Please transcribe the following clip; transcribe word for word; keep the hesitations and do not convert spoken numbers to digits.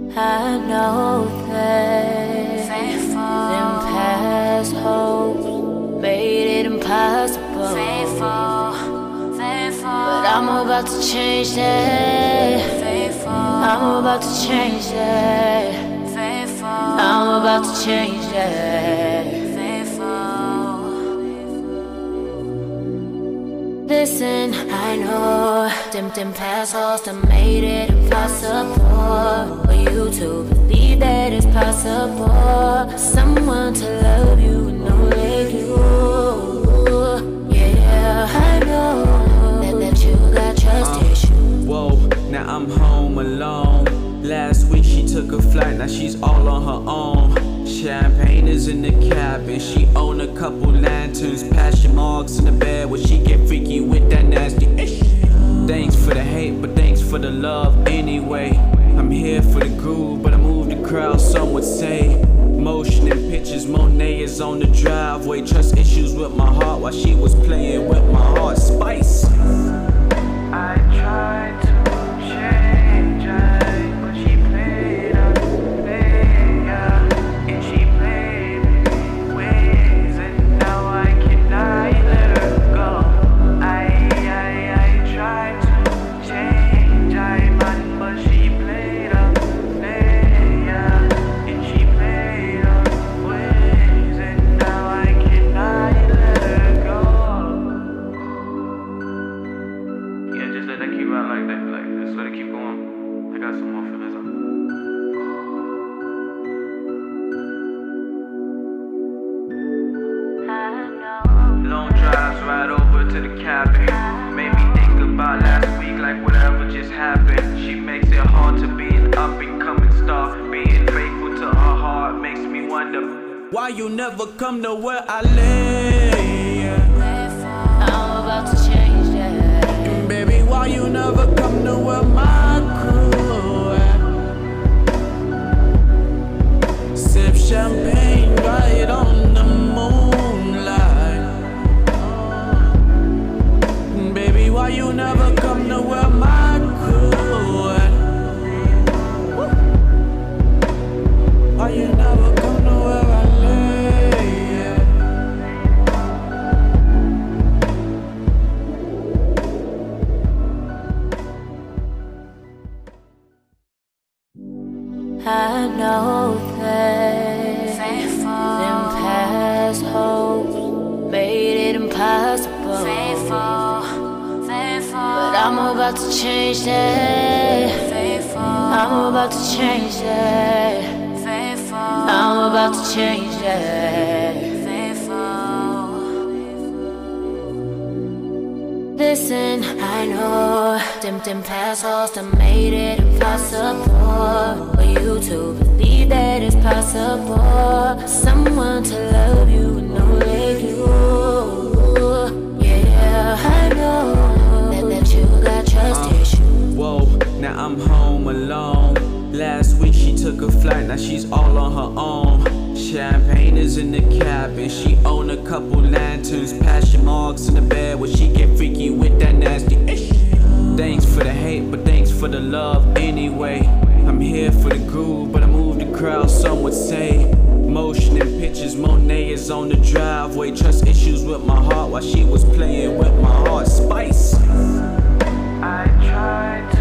I know that faithful. Them past hopes made it impossible. Faithful, faithful. But I'm about to change that. Faithful. I'm about to change that. Faithful. I'm about to change that. Listen, I know them, them past holes that made it impossible for you to believe that it's possible. Someone to love you and know like you. Yeah, I know that, that you got trust uh, issues. Whoa, now I'm home alone. Last week she took a flight, now she's all on her own. Champagne is in the cabin, she own a couple lanterns. Passion marks in the bed where she get freaky with that nasty ish. Thanks for the hate, but thanks for the love anyway. I'm here for the groove, but I move the crowd, some would say. Motion and pictures, Monet is on the driveway. Trust issues with my heart while she was playing with my heart. Spice. I tried to change her, but she played a player, and she played me ways, and now I cannot let her go. I, I, I tried to change her, man, but she played a player, and she played her ways, and now I cannot let her go. Yeah, just let that keep out like that, like just let it keep going. I got some more feelings on. Long drives right over to the cabin. Made me think about last week, like whatever just happened. She makes it hard to be an up and coming star. Being faithful to her heart makes me wonder why you never come to where I lay. I'm about to change that. Baby, why you never come to where my crew at? Sip champagne right on the moonlight. Baby, why you never come to where my crew at? Why you never come to where I lay at? I know that faithful. Them past hopes made it impossible. Faithful, faithful. But I'm about to change that. Faithful. I'm about to change that. Faithful. I'm about to change that. Faithful. Listen, I know them, them past holes that made it impossible for you to believe that it's possible. Someone to love you and know like you. Yeah, I know that, that you got trust uh, issues. Whoa, now I'm home alone. Last week she took a flight, now she's all on her own. Champagne is in the cabin, she own a couple lanterns. Passion marks in the bed where she get freaky with that nasty ish. Thanks for the hate, but thanks for the love anyway. I'm here for the groove, but I move the crowd, some would say. Motion and pictures, Monet is on the driveway. Trust issues with my heart while she was playing with my heart. Spice. I tried to